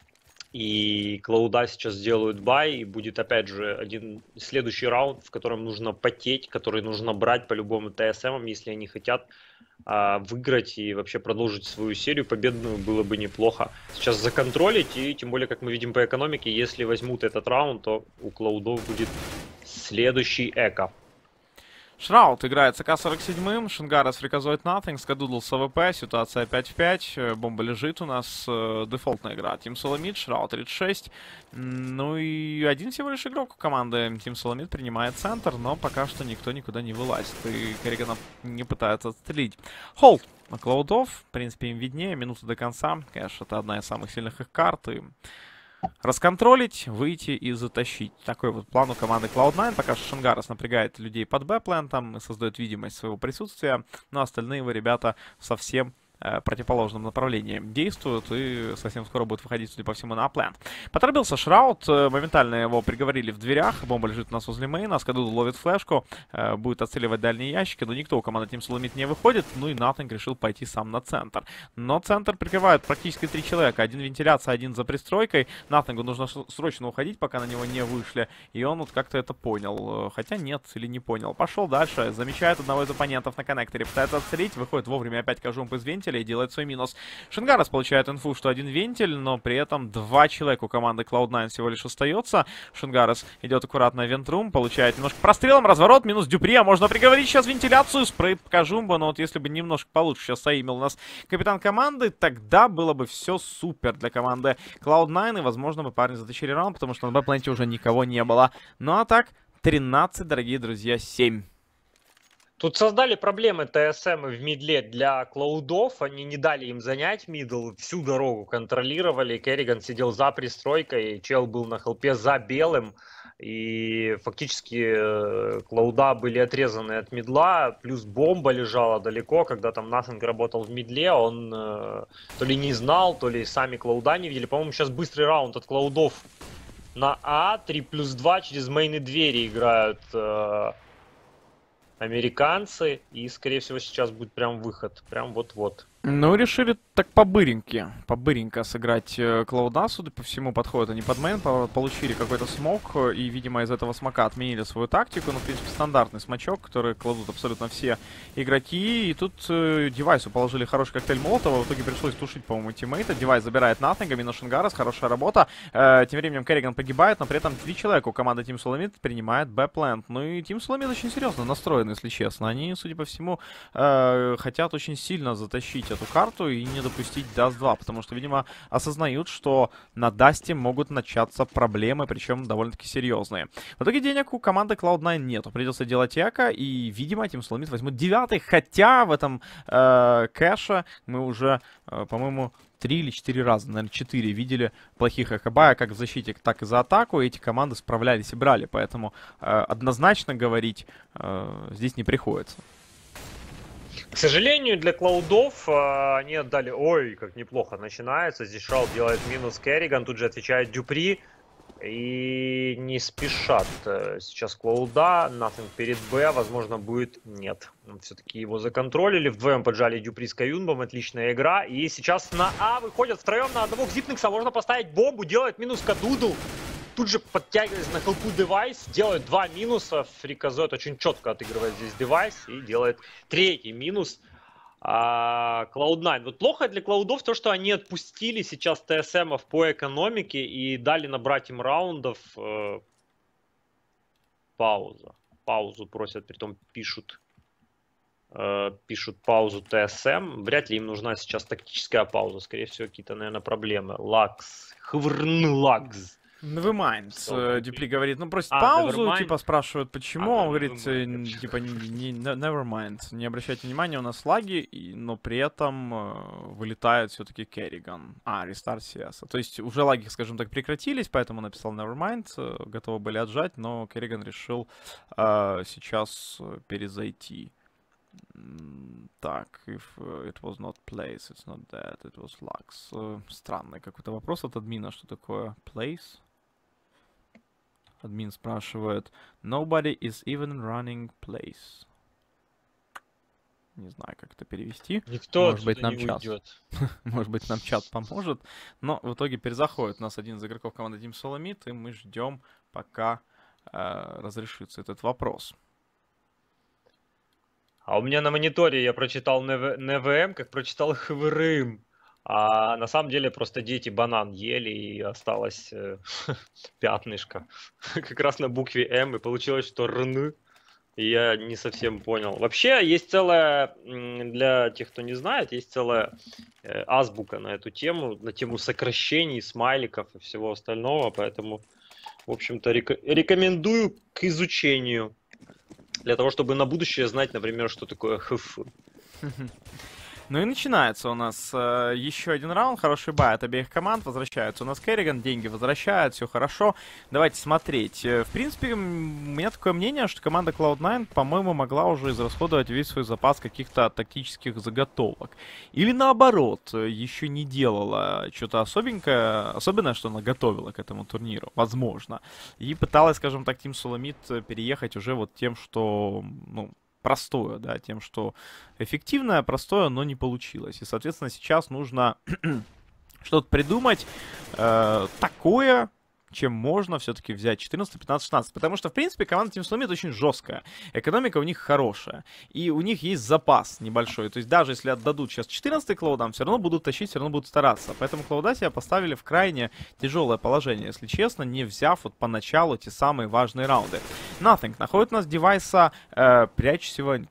И Клауда сейчас сделают бай, и будет опять же один следующий раунд, в котором нужно потеть, который нужно брать по-любому ТСМам, если они хотят выиграть и вообще продолжить свою серию победную, было бы неплохо сейчас законтролить. И тем более, как мы видим по экономике, если возьмут этот раунд, то у Клаудов будет следующий эко. Шраут играет с АК-47, Шингарес фриказоид Nothing, Скадудл с АВП, ситуация 5 в 5, бомба лежит у нас, дефолтная игра Team Solomid, Шраут 36, ну и один всего лишь игрок у команды Team Solomid принимает центр, но пока что никто никуда не вылазит, и Керригана не пытается отстрелить. Холд на Клаудов, в принципе им виднее, минута до конца, конечно, это одна из самых сильных их карт, и расконтролить, выйти и затащить. Такой вот план у команды Cloud9. Пока что Шингарес напрягает людей под Б-плентом и создает видимость своего присутствия. Но остальные его ребята совсем противоположном направлении действуют и совсем скоро будет выходить, судя по всему, на плент. Поторопился Шраут, моментально его приговорили в дверях, бомба лежит у нас возле мейна, Скадудл ловит флешку, будет отцеливать дальние ящики, но никто у команды Team Solomid не выходит, ну и Nothing решил пойти сам на центр. Но центр прикрывают практически 3 человека, один вентиляция, один за пристройкой, Nothingу нужно срочно уходить, пока на него не вышли, и он вот как-то это понял, хотя нет, или не понял. Пошел дальше, замечает одного из оппонентов на коннекторе, пытается отстрелить, выходит вовремя опять Кажумп из вентиля и делает свой минус. Шингарес получает инфу, что один вентиль, но при этом 2 человека у команды Cloud9 всего лишь остается. Шингарес идет аккуратно в вентрум, получает немножко прострелом, разворот, минус Дюпри, а можно приговорить сейчас вентиляцию, спрей Кажумба, но вот если бы немножко получше сейчас заимел у нас капитан команды, тогда было бы все супер для команды Cloud9, и возможно бы парни затащили раунд, потому что на Б-пленте уже никого не было. Ну а так, 13, дорогие друзья, 7. Тут создали проблемы ТСМ в мидле для клаудов, они не дали им занять мидл, всю дорогу контролировали, Керриган сидел за пристройкой, чел был на хелпе за белым, и фактически клауда были отрезаны от мидла, плюс бомба лежала далеко, когда там Nothing работал в мидле, он то ли не знал, то ли сами клауда не видели, по-моему, сейчас быстрый раунд от клаудов на А, 3+2 через мейны двери играют американцы, и, скорее всего, сейчас будет прям выход, прям вот-вот. Ну, решили так побыренько сыграть Клауда, судя по всему, подходят они под мейн, получили какой-то смок, и, видимо, из этого смока отменили свою тактику, ну, в принципе, стандартный смочок, который кладут абсолютно все игроки, и тут девайсу положили хороший коктейль Молотова, в итоге пришлось тушить, по-моему, тиммейта, девайс забирает Nothing, минус Шингарас, хорошая работа, тем временем Керриган погибает, но при этом 3 человека у команды Team Solomid принимает Б-плент, ну, и Team Solomid очень серьезно настроен, если честно, они, судя по всему, хотят очень сильно затащить эту карту и не допустить Даст 2, потому что, видимо, осознают, что на Дасте могут начаться проблемы, причем довольно-таки серьезные. В итоге денег у команды Cloud9 нету, придется делать эко, и, видимо, Team Solomid возьмут 9-й, хотя в этом кэше мы уже, по-моему, 3 или 4 раза, наверное, 4 видели плохих АКБ, как в защите, так и за атаку, и эти команды справлялись и брали, поэтому однозначно говорить здесь не приходится. К сожалению, для клаудов они отдали... Ой, как неплохо начинается. Здесь Шрал делает минус Керриган, тут же отвечает Дюпри. И не спешат сейчас клауда. Nothing перед Б, возможно, будет... Нет. Все-таки его законтролили. Вдвоем поджали Дюпри с Каюнбом. Отличная игра. И сейчас на А выходят втроем на одного Зипникса. Можно поставить бомбу, делает минус Кадудл. Тут же подтягиваясь на хелпу девайс, делает 2 минуса. Фриказоид очень четко отыгрывает здесь девайс и делает 3-й минус. Cloud9. Вот плохо для клаудов то, что они отпустили сейчас ТСМов по экономике и дали набрать им раундов. Паузу просят, притом пишут паузу ТСМ. Вряд ли им нужна сейчас тактическая пауза. Скорее всего, какие-то, наверное, проблемы. Лакс. Лагс. Nevermind. Дюпли говорит, ну просит паузу, типа спрашивают, почему, он говорит, типа, nevermind, не обращайте внимания, у нас лаги, но при этом вылетает все-таки Керриган. Рестарт CS. То есть уже лаги, скажем так, прекратились, поэтому написал nevermind, готовы были отжать, но Керриган решил сейчас перезайти. Так, if it was not place, it's not that, it was lags. Странный какой-то вопрос от админа, что такое place? Админ спрашивает, nobody is even running place. Не знаю, как это перевести. Никто может быть, нам не уйдет. Может быть, нам чат поможет. Но в итоге перезаходит у нас один из игроков команды Team Solomid, и мы ждем, пока разрешится этот вопрос. А у меня на мониторе я прочитал НВМ, как прочитал ХВРМ. А на самом деле просто дети банан ели, и осталось пятнышко. Как раз на букве М, и получилось, что РН. И я не совсем понял. Вообще, есть целая, для тех, кто не знает, есть целая азбука на эту тему, на тему сокращений, смайликов и всего остального. Поэтому, в общем-то, рекомендую к изучению. Для того, чтобы на будущее знать, например, что такое ХФ. Ну и начинается у нас еще один раунд. Хороший бай от обеих команд. Возвращается у нас Керриган. Деньги возвращают. Все хорошо. Давайте смотреть. В принципе, у меня такое мнение, что команда Cloud9, по-моему, могла уже израсходовать весь свой запас каких-то тактических заготовок. Или наоборот, еще не делала что-то особенное, что она готовила к этому турниру. Возможно. И пыталась, скажем так, Team Solomid переехать уже вот тем, что... простое, да, тем, что эффективное, простое, но не получилось. И, соответственно, сейчас нужно что-то придумать такое, чем можно все-таки взять 14, 15, 16. Потому что, в принципе, команда Team Solomid очень жесткая. Экономика у них хорошая. И у них есть запас небольшой. То есть даже если отдадут сейчас 14 клаудам, все равно будут тащить, все равно будут стараться. Поэтому клауда себя поставили в крайне тяжелое положение, если честно, не взяв вот поначалу те самые важные раунды. Nothing находит у нас девайса, прячется его как-то...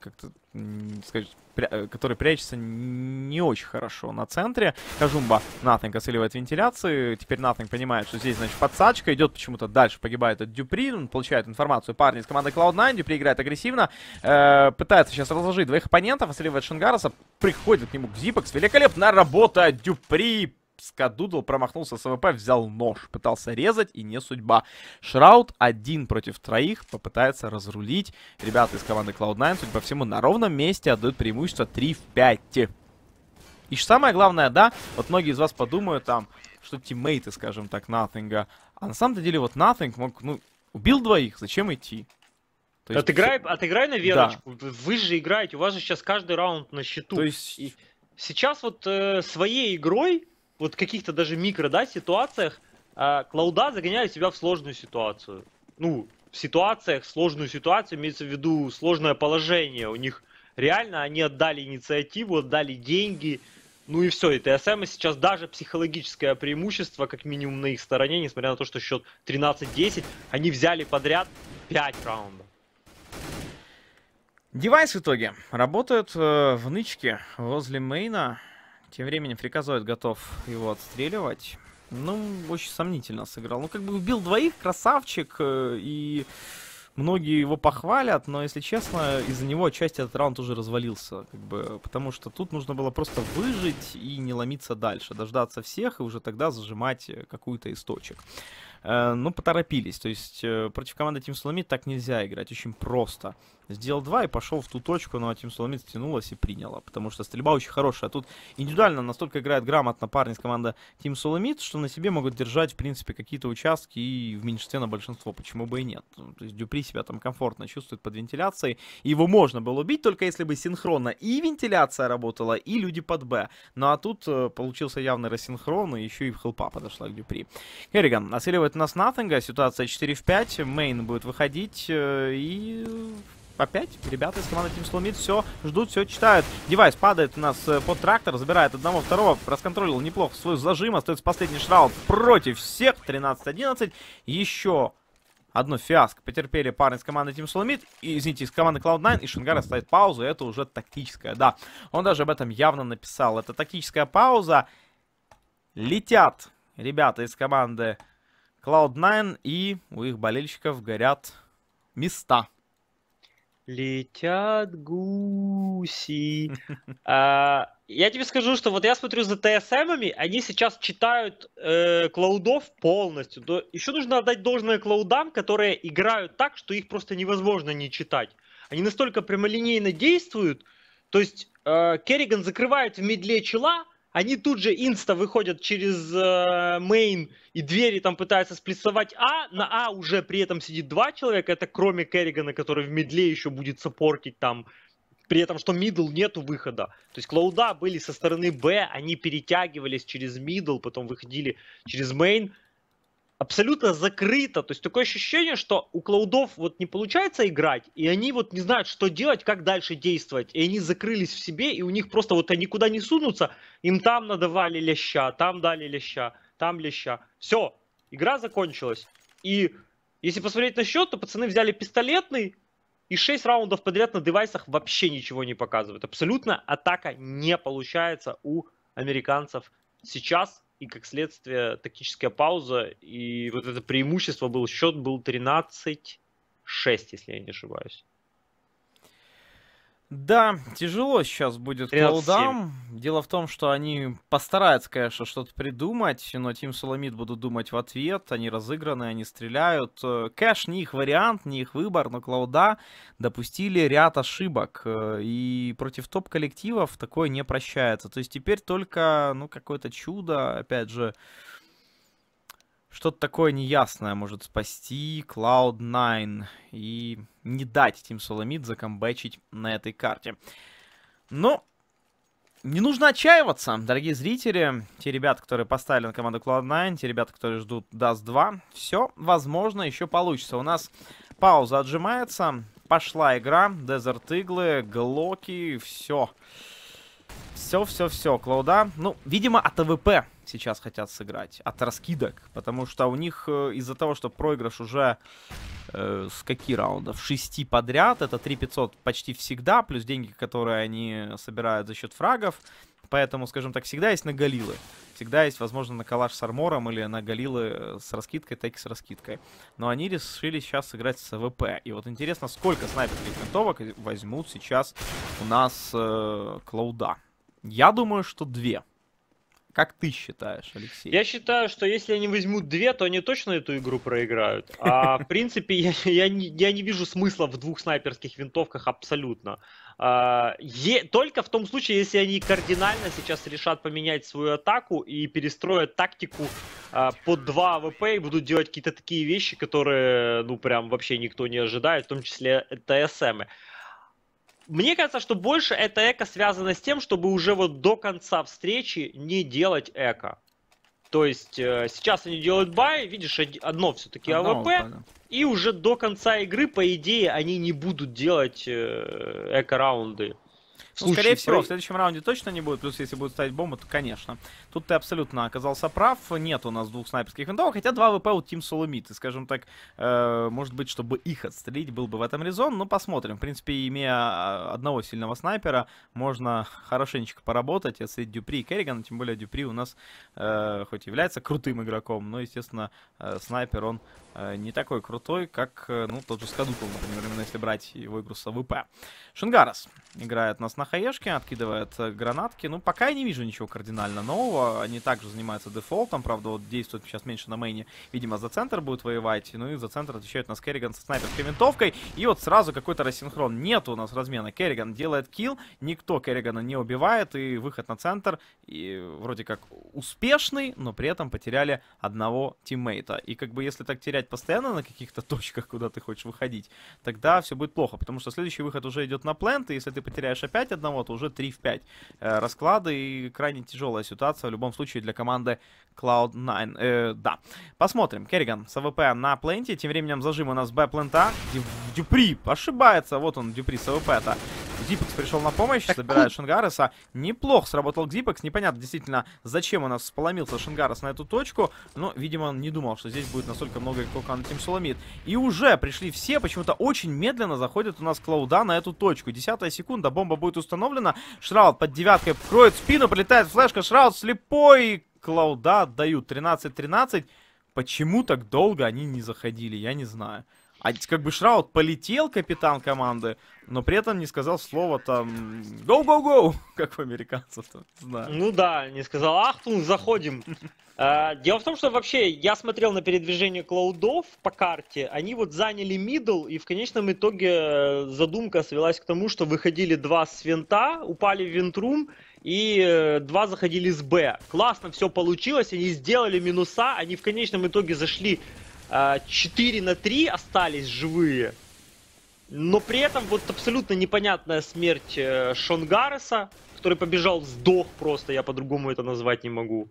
который прячется не очень хорошо на центре. Кажумба Nothing отсыливает вентиляции. Теперь Nothing понимает, что здесь, значит, подсадка. Идет почему-то дальше, погибает от Дюпри. Он получает информацию. Парни из команды Cloud9. Дюпри играет агрессивно. Пытается сейчас разложить двоих оппонентов. Отсыливает Шингараса. Приходит к нему Xyp9x. Великолепная работа от Дюпри. Скадудл промахнулся с АВП, взял нож, пытался резать, и не судьба. Шрауд 1 против 3 попытается разрулить. Ребята из команды Cloud9, судя по всему, на ровном месте отдают преимущество 3 в 5. И самое главное, да, вот многие из вас подумают там, что тиммейты, скажем так, Nothing. А на самом деле вот Nothing мог, ну, убил двоих, зачем идти? То есть, отыграй на верочку. Да. Вы же играете, у вас же сейчас каждый раунд на счету. То есть... И сейчас вот своей игрой, вот в каких-то даже микро, да, ситуациях, Клауда загоняют себя в сложную ситуацию. Ну, в ситуациях, сложную ситуацию, имеется в виду сложное положение. У них реально они отдали инициативу, отдали деньги. Ну и все, и ТСМ сейчас даже психологическое преимущество, как минимум на их стороне, несмотря на то, что счет 13-10, они взяли подряд 5 раундов. Девайс в итоге работает в нычке возле мейна. Тем временем Фриказоид готов его отстреливать. Ну, очень сомнительно сыграл. Ну, как бы убил двоих, красавчик, и многие его похвалят, но, если честно, из-за него отчасти этот раунд уже развалился, как бы, потому что тут нужно было просто выжить и не ломиться дальше, дождаться всех и уже тогда зажимать какую-то из точек. Ну, поторопились, то есть против команды Team Solomid так нельзя играть, очень просто. Сделал 2 и пошел в ту точку, но Team Solomid стянулась и приняла, потому что стрельба очень хорошая. Тут индивидуально настолько играет грамотно парни из команды Team Solomid, что на себе могут держать, в принципе, какие-то участки и в меньшинстве на большинство, почему бы и нет. То есть Дюпри себя там комфортно чувствует под вентиляцией, его можно было убить, только если бы синхронно и вентиляция работала, и люди под Б. Ну а тут получился явный рассинхрон, и еще и в хелпа подошла к Дюпри. Керриган насиливает нас Nothing, ситуация 4 в 5, мейн будет выходить, и... Опять ребята из команды Team Solomid все ждут, все читают. Девайс падает у нас под трактор, забирает одного, второго, расконтролил неплохо свой зажим. Остается последний шраунд против всех, 13-11. Еще одно фиаско потерпели парни из команды Team Solomid, и, извините, из команды Cloud9, и Шингара ставит паузу, это уже тактическая, да. Он даже об этом явно написал. Это тактическая пауза. Летят ребята из команды Cloud9, и у их болельщиков горят места. Летят гуси. Я тебе скажу, что вот я смотрю за ТСМами, они сейчас читают клаудов полностью. Еще нужно отдать должное клаудам, которые играют так, что их просто невозможно не читать. Они настолько прямолинейно действуют. То есть Керриган закрывает в медле чела, они тут же инста выходят через мейн и двери там пытаются сплиссовать А. На А уже при этом сидит 2 человека. Это кроме Керригана, который в мидле еще будет саппортить там. При этом, что мидл нету выхода. То есть клауда были со стороны Б, они перетягивались через мидл, потом выходили через мейн. Абсолютно закрыто. То есть такое ощущение, что у клаудов вот не получается играть, и они вот не знают, что делать, как дальше действовать. И они закрылись в себе, и у них просто вот они куда не сунутся, им там надавали леща, там дали леща, там леща. Все, игра закончилась. И если посмотреть на счет, то пацаны взяли пистолетный, и 6 раундов подряд на девайсах вообще ничего не показывают. Абсолютно атака не получается у американцев сейчас. И как следствие тактическая пауза. И вот это преимущество был, счет был 13-6, если я не ошибаюсь. Да, тяжело сейчас будет клаудам. Дело в том, что они постараются, конечно, что-то придумать, но Team Solomid будут думать в ответ. Они разыграны, они стреляют. Кэш не их вариант, не их выбор, но клауда допустили ряд ошибок. И против топ-коллективов такое не прощается. То есть теперь только, ну, какое-то чудо, опять же, что-то такое неясное может спасти Cloud9 и не дать Team Solomid закомбэчить на этой карте. Но не нужно отчаиваться, дорогие зрители. Те ребята, которые поставили на команду Cloud9, те ребята, которые ждут Dust 2, все, возможно, еще получится. У нас пауза отжимается, пошла игра, Desert Eagle, Глоки, все. Все. Клауда, ну, видимо, от АВП сейчас хотят сыграть, от раскидок, потому что у них из-за того, что проигрыш уже с каких раундов? 6 подряд, это 3500 почти всегда, плюс деньги, которые они собирают за счет фрагов, поэтому, скажем так, всегда есть на галилы. Всегда есть, возможно, на калаш с армором или на галилы с раскидкой, так и с раскидкой. Но они решили сейчас сыграть с АВП. И вот интересно, сколько снайперских винтовок возьмут сейчас у нас Клауда. Я думаю, что 2. Как ты считаешь, Алексей? Я считаю, что если они возьмут 2, то они точно эту игру проиграют. А в принципе, я не вижу смысла в 2 снайперских винтовках абсолютно. Только в том случае, если они кардинально сейчас решат поменять свою атаку и перестроят тактику под 2 АВП и будут делать какие-то такие вещи, которые, ну, прям вообще никто не ожидает, в том числе ТСМы. Мне кажется, что больше это эко связано с тем, чтобы уже вот до конца встречи не делать эко. То есть сейчас они делают бай, видишь, одно все-таки АВП, и уже до конца игры, по идее, они не будут делать эко-раунды. Ну, скорее всего, в следующем раунде точно не будет. Плюс, если будут ставить бомбу, то, конечно. Тут ты абсолютно оказался прав. Нет у нас 2 снайперских винтовок, хотя 2 ВП у Team Solomid. И, скажем так, может быть, чтобы их отстрелить, был бы в этом резон. Но посмотрим. В принципе, имея одного сильного снайпера, можно хорошенечко поработать и отстрелить Дюпри и Керригана. Тем более, Дюпри у нас хоть является крутым игроком, но, естественно, снайпер, он не такой крутой, как, ну, тот же Скадуков, например, именно если брать его игру с АВП. Шингарес играет нас на хаешке, откидывает гранатки. Ну, пока я не вижу ничего кардинально нового. Они также занимаются дефолтом, правда, вот действует сейчас меньше на мейне. Видимо, за центр будет воевать. Ну и за центр отвечает нас Керриган со снайперской винтовкой. И вот сразу какой-то рассинхрон. Нет у нас размена. Керриган делает килл, никто Керригана не убивает. И выход на центр и вроде как успешный, но при этом потеряли одного тиммейта. И как бы если так терять постоянно на каких-то точках, куда ты хочешь выходить, тогда все будет плохо, потому что следующий выход уже идет на плент, и если ты потеряешь опять одного, то уже 3 в 5 расклады, и крайне тяжелая ситуация в любом случае для команды Cloud9. Да, посмотрим. Керриган с АВП на пленте, тем временем зажим у нас Б-плента. Дюпри ошибается, вот он, Дюпри с АВП-то. Зипекс пришел на помощь, забирает Шингареса. Неплохо сработал Зипекс. Непонятно действительно, зачем у нас поломился Шингарес на эту точку. Но, видимо, он не думал, что здесь будет настолько много игроков на Team Solomid. И уже пришли все, почему-то очень медленно заходит у нас Клауда на эту точку. 10-я секунда, бомба будет установлена. Шраут под 9-кой кроет спину, прилетает флешка. Шраут слепой. Клауда отдают 13-13. Почему так долго они не заходили, я не знаю. А как бы Шраут полетел, капитан команды, но при этом не сказал слова там «Go-go-go», как у американцев-то, знаю. Ну да, не сказал «Ахтунг, заходим». Дело в том, что вообще я смотрел на передвижение Клаудов по карте, они вот заняли мидл, и в конечном итоге задумка свелась к тому, что выходили 2 с винта, упали в винтрум, и 2 заходили с Б. Классно все получилось, они сделали минуса, они в конечном итоге зашли 4 на 3, остались живые. Но при этом вот абсолютно непонятная смерть Шонгареса, который побежал, сдох просто, я по-другому это назвать не могу.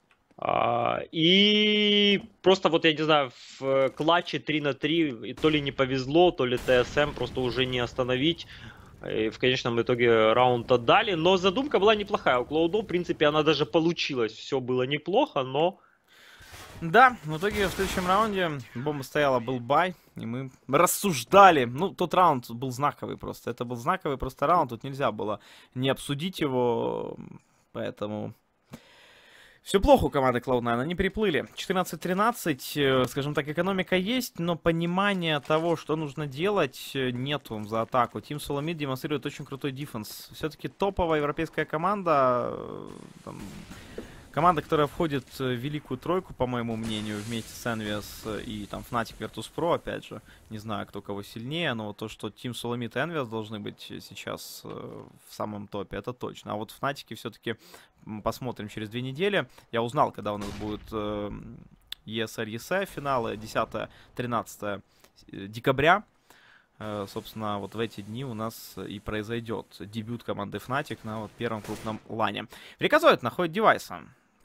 И просто вот, я не знаю, в клатче 3 на 3 то ли не повезло, то ли ТСМ просто уже не остановить. И в конечном итоге раунд отдали. Но задумка была неплохая. У Клаудо, в принципе, она даже получилась. Все было неплохо, но... Да, в итоге в следующем раунде бомба стояла, был бай, и мы рассуждали. Ну, тот раунд был знаковый просто. Это был знаковый просто раунд, тут нельзя было не обсудить его, поэтому... Все плохо у команды Cloud9, они переплыли. 14-13, скажем так, экономика есть, но понимания того, что нужно делать, нету за атаку. Team Solomid демонстрирует очень крутой дефенс. Все-таки топовая европейская команда, там, команда, которая входит в великую тройку, по моему мнению, вместе с Envious и там Fnatic Virtus.pro, опять же. Не знаю, кто кого сильнее, но то, что Team Solomid и Envious должны быть сейчас в самом топе, это точно. А вот в Fnatic все-таки посмотрим через 2 недели. Я узнал, когда у нас будет ESL финалы 10-13 декабря. Собственно, вот в эти дни у нас и произойдет дебют команды Fnatic на вот первом крупном лане. Фриказоид находит девайса.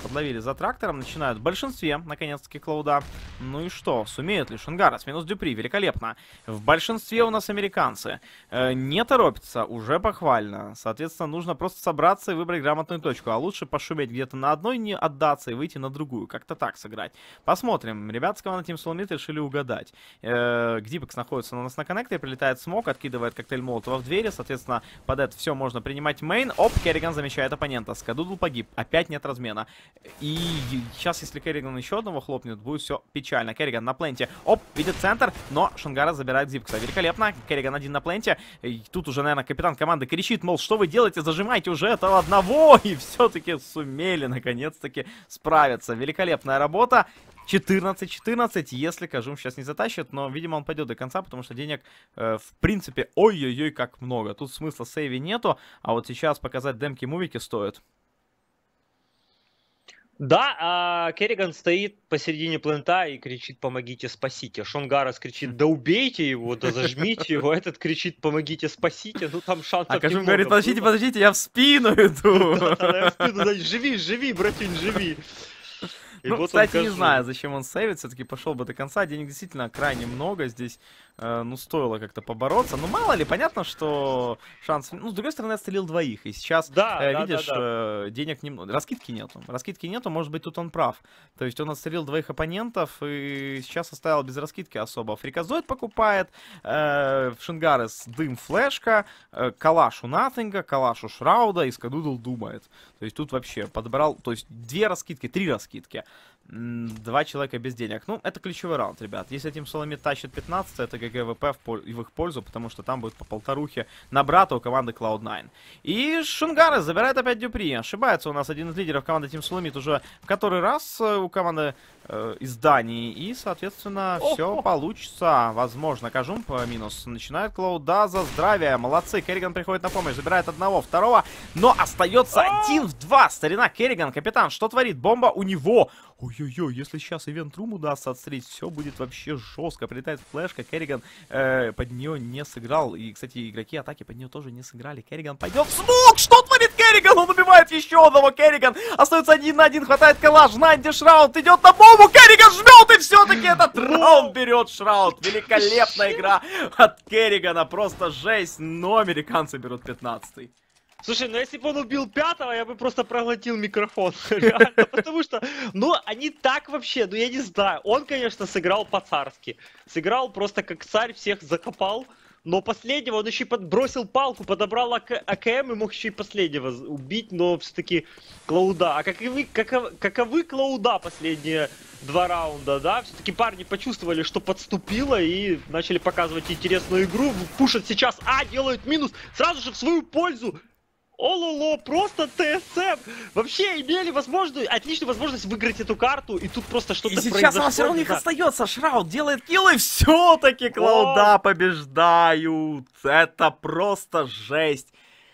Подловили за трактором, начинают в большинстве, наконец-таки, Клоуда. Ну и что, сумеют ли Шангарас минус Дюпри? Великолепно. В большинстве у нас американцы. Не торопятся, уже похвально. Соответственно, нужно просто собраться и выбрать грамотную точку. А лучше пошуметь где-то на одной, не отдаться и выйти на другую. Как-то так сыграть. Посмотрим. Ребята с команды Team Solomid решили угадать. Гдипекс находится у нас на коннекторе, прилетает смог, откидывает коктейль Молотова в двери. Соответственно, под это все можно принимать мейн. Оп, Керриган замечает оппонента. Скадудл погиб. Опять нет размена. И сейчас, если Керриган еще одного хлопнет, будет все печально. Керриган на пленте. Оп, видит центр, но Шангара забирает Гдипекса. Великолепно. Керриган один на пленте. И тут уже, наверное, капитан команды кричит, мол, что вы делаете? Зажимайте уже этого одного. И все-таки сумели, наконец-таки, справиться. Великолепная работа. 14-14, если Кажум сейчас не затащит, но, видимо, он пойдет до конца, потому что денег, в принципе, ой-ой-ой, как много. Тут смысла сейви нету, а вот сейчас показать демки-мувики стоит. Да, а Керриган стоит посередине плента и кричит «помогите, спасите». Шонгарас кричит «да убейте его, да зажмите его». Этот кричит «помогите, спасите». Ну там шансов немного. А Кажум говорит «подождите, я в спину иду». Да, я в спину, живи, братюнь, живи. Ну, вот кстати, не знаю, зачем он сейвит, все-таки пошел бы до конца. Денег действительно крайне много здесь. Ну, стоило как-то побороться. Ну, мало ли, понятно, что шанс... Ну, с другой стороны, отстрелил двоих. И сейчас, видишь, денег немного. Раскидки нету. Раскидки нету, может быть, тут он прав. То есть он отстрелил двоих оппонентов и сейчас оставил без раскидки особо. Фриказоид покупает, Шангарас дым флешка, калаш у Натинга, калаш у Шрауда и Скадудл думает. То есть тут вообще подобрал, то есть 2 раскидки, 3 раскидки. 2 человека без денег. Ну, это ключевой раунд, ребят. Если Team Solomid тащит 15, это ГГВП в их пользу, потому что там будет по полторухе на брата у команды Cloud9. И Шангарас забирает опять Дюпри. Ошибается у нас один из лидеров команды Team Solomid уже в который раз у команды из Дании. И, соответственно, все получится. Возможно, Кажум по минус. Начинает Клоуда за здравие. Молодцы. Керриган приходит на помощь. Забирает одного, второго. Но остается 1 в 2. Старина Керриган, капитан, что творит? Бомба у него. Ой-ой-ой, если сейчас Event Room удастся отстрелить, все будет вообще жестко. Прилетает флешка, Керриган под нее не сыграл. И, кстати, игроки атаки под нее тоже не сыграли. Керриган пойдет в смог! Что творит Керриган? Он убивает еще одного. Керриган остается 1 на 1, хватает калаш. Найнти Шрауд идет на бомбу. Керриган жмет, и все-таки этот раунд берет Шрауд. Великолепная игра от Керригана. Просто жесть. Но американцы берут 15-й. Слушай, ну если бы он убил 5-го, я бы просто проглотил микрофон. Реально, потому что, ну, они так вообще, ну я не знаю. Он, конечно, сыграл по-царски. Сыграл просто как царь, всех закопал. Но последнего он еще и подбросил палку, подобрал АКМ и мог еще и последнего убить, но все-таки Клоуда. А каковы Клоуда последние 2 раунда, да? Все-таки парни почувствовали, что подступило и начали показывать интересную игру. Пушат сейчас, делают минус, сразу же в свою пользу. Ололо, просто ТСМ! Вообще имели отличную возможность выиграть эту карту, и тут просто что-то произошло. И сейчас она все равно у них остается. Шрауд делает килл, и все-таки Клоуда побеждают. Это просто жесть.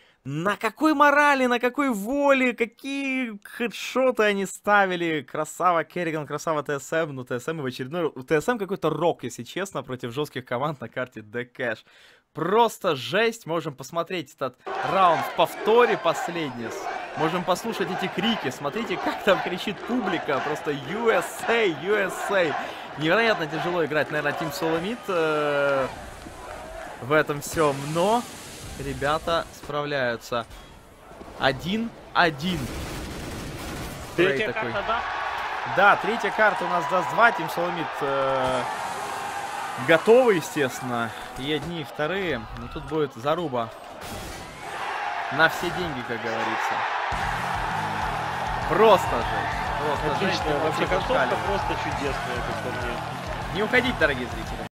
На какой морали, на какой воле, какие хедшоты они ставили. Красава Керриган, красава ТСМ. Ну, ТСМ в очередной... У ТСМ какой-то рок, если честно, против жестких команд на карте Дэкэш. Просто жесть. Можем посмотреть этот раунд в повторе последний. Можем послушать эти крики. Смотрите, как там кричит публика. Просто USA, USA. Невероятно тяжело играть, наверное, Team Solomid в этом всем. Но ребята справляются. 1-1. Третья карта, да? Да, третья карта у нас даст 2. Team Solomid готовы, естественно. И одни, и вторые. Но тут будет заруба. На все деньги, как говорится. Просто же. Просто отлично. Вообще концовка просто чудесная, как по мне. Не уходить, дорогие зрители.